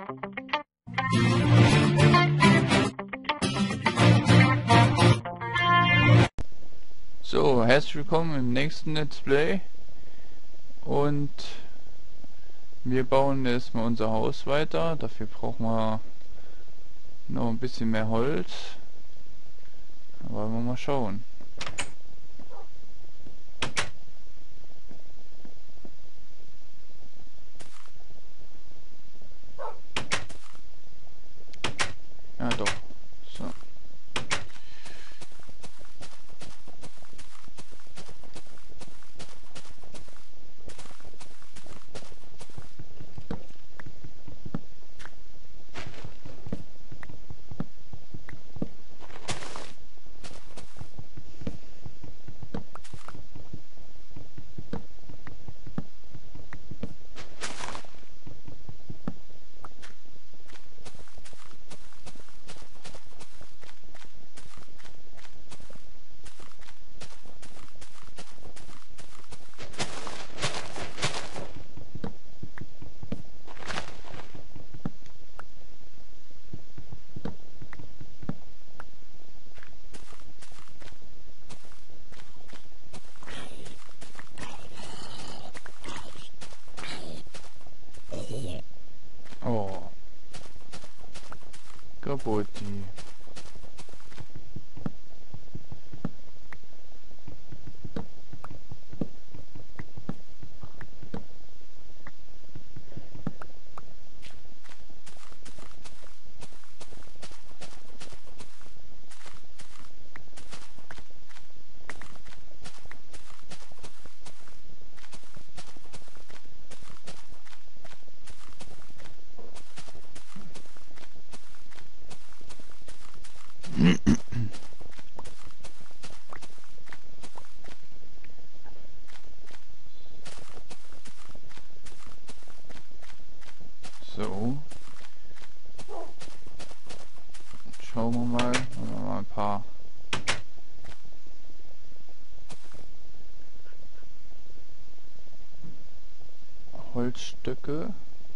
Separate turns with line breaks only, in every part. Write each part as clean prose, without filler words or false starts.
So, herzlich willkommen im nächsten Let's Play und wir bauen erstmal unser Haus weiter. Dafür brauchen wir noch ein bisschen mehr Holz. Da wollen wir mal schauen. Ja doch. So. Oh. Kaputt die. So. Schauen wir mal. Machen wir mal ein paar Holzstücke.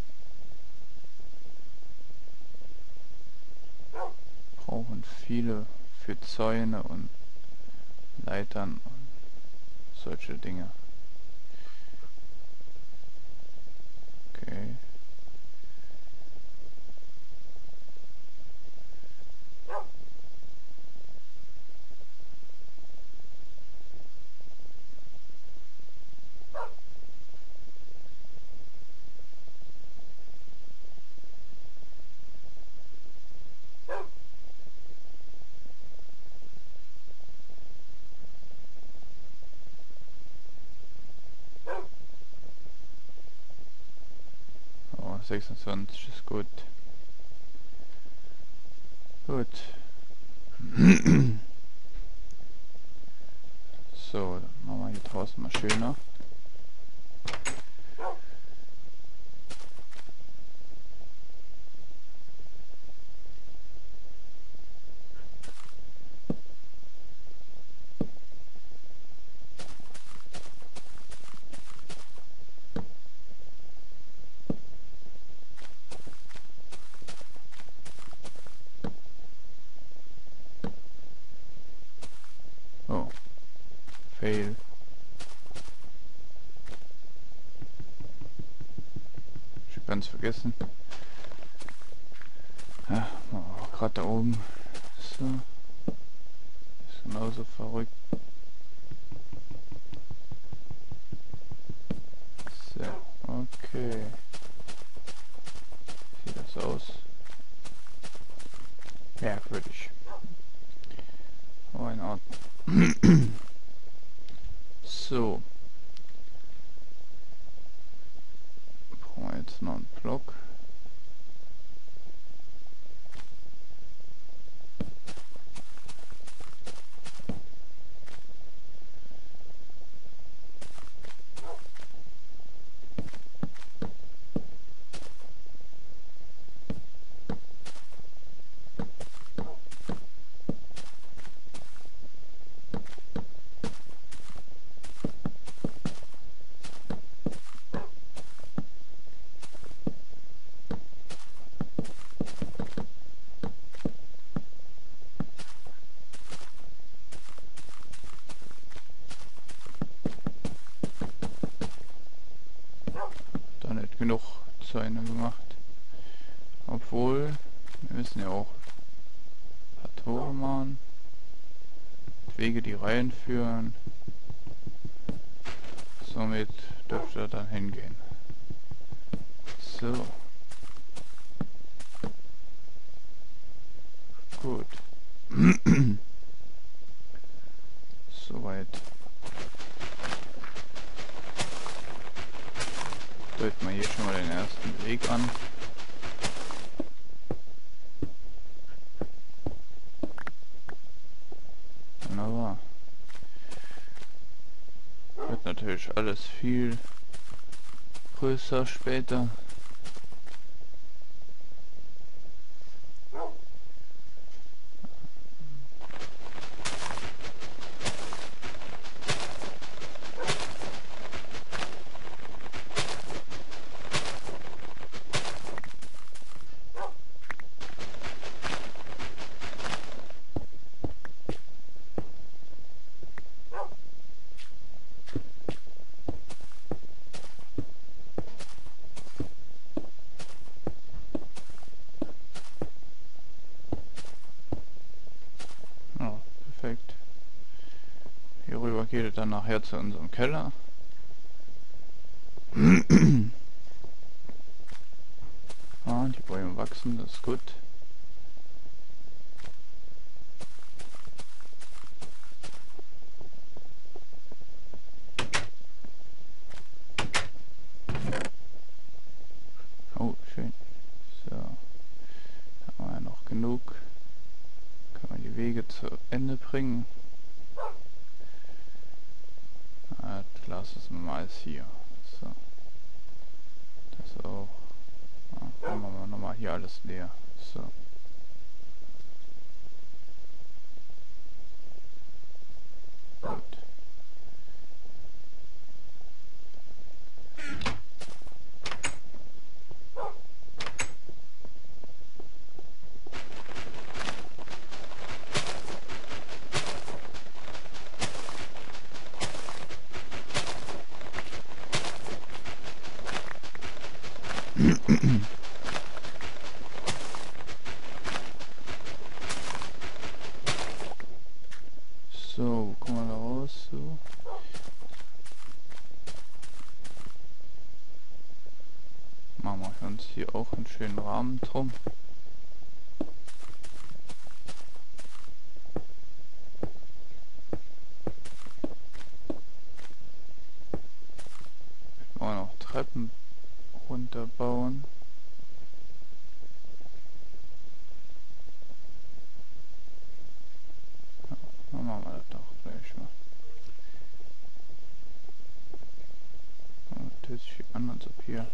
Brauchen viele für Zäune und Leitern und solche Dinge. Okay. Oh, 26 ist gut. Gut. So, dann machen wir hier draußen mal schöner. Oh, fail. Ich ganz vergessen. Ja, gerade da oben. So. Ist genauso verrückt. So, okay. Sieht das aus? Merkwürdig. Oh, in Ordnung. So. Brauchen wir jetzt noch einen Block. Schutzzäune gemacht. Obwohl, wir müssen ja auch ein paar Tore machen. Wege, die reinführen. Somit dürfte er dann hingehen. So. Gut. Soweit. Deuten wir hier schon mal den ersten Weg an. Wunderbar. Wird natürlich alles viel größer später. Ja, perfekt. Hierüber geht es dann nachher zu unserem Keller. Ah, die Bäume wachsen, das ist gut. Oh, schön. So, da haben wir ja noch genug. Kann man die Wege zu Ende bringen. Das Glas ist mal alles hier. So. Das auch. Ja, machen wir nochmal hier alles leer. So. Gut. So, wo kommen wir da raus? So. Machen wir uns hier auch einen schönen Rahmen drum. Wir wollen auch Treppen runterbauen. Ja, dann machen wir das doch gleich mal. Und das hört sich an, als ob hier...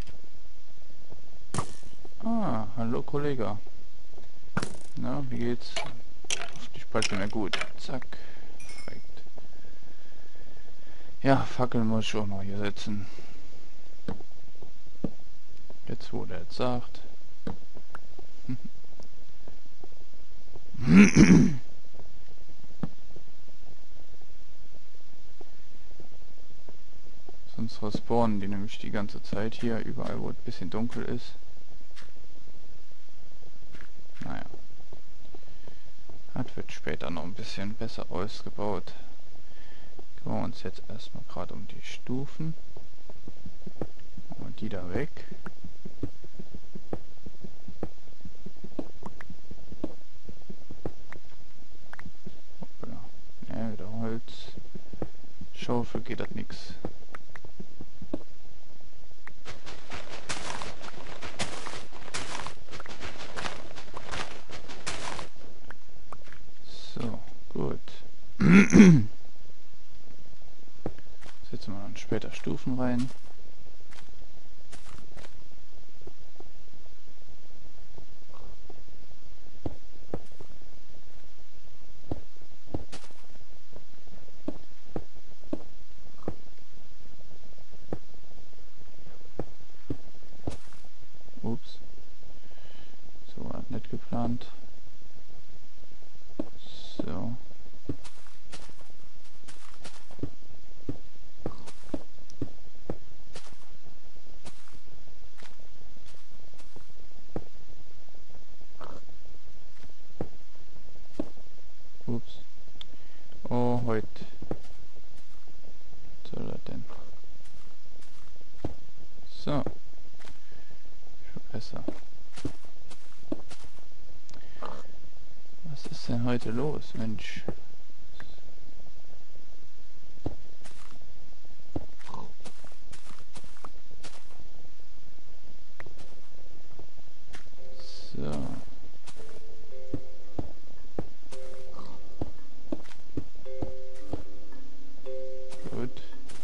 Ah, hallo Kollege. Na, wie geht's? Hoffentlich bald wieder gut. Zack. Perfekt. Ja, Fackeln muss ich auch noch hier setzen. Jetzt, wo der jetzt sagt. Sonst respawnen die nämlich die ganze Zeit hier, überall wo es ein bisschen dunkel ist. Naja. Das wird später noch ein bisschen besser ausgebaut. Kümmern wir uns jetzt erstmal gerade um die Stufen. Machen wir die da weg. Hoppla. Ja, wieder Holz. Schaufel geht das nix. So, gut. Setzen wir dann später Stufen rein. Ups. So war das nicht geplant. So. heute soll er denn? So. Schon besser. Was ist denn heute los, Mensch? So. Gut.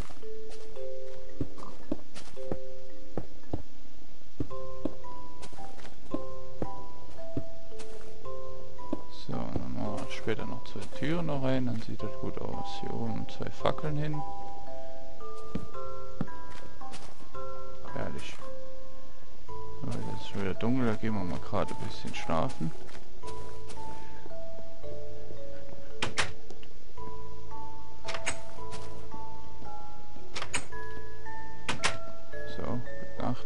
So, dann machen wir später noch 2 Türen noch rein, dann sieht das gut aus. Hier oben 2 Fackeln hin. Herrlich. So, jetzt ist schon wieder dunkel, da gehen wir mal gerade ein bisschen schlafen. So, gute Nacht.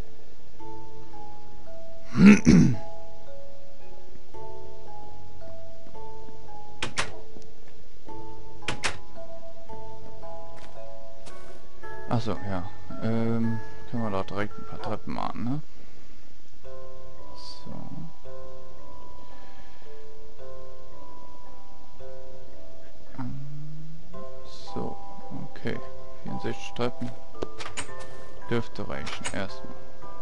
Achso, ja. Können wir da direkt ein paar Treppen machen, ne? So. So, okay. 64 Treppen. Dürfte reichen, erstmal.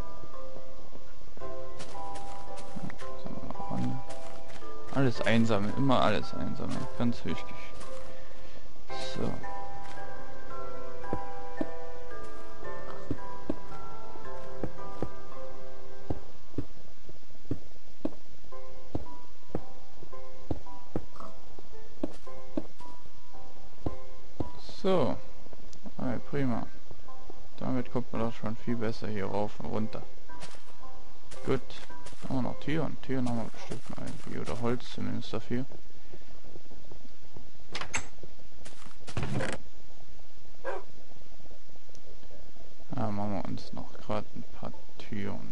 Sagen wir noch Runde. Alles einsammeln, immer alles einsammeln, ganz wichtig. So. So, prima. Damit kommt man doch schon viel besser hier rauf und runter. Gut, haben wir noch Türen. Türen haben wir bestimmt noch irgendwie, oder Holz zumindest dafür. Da machen wir uns noch gerade ein paar Türen.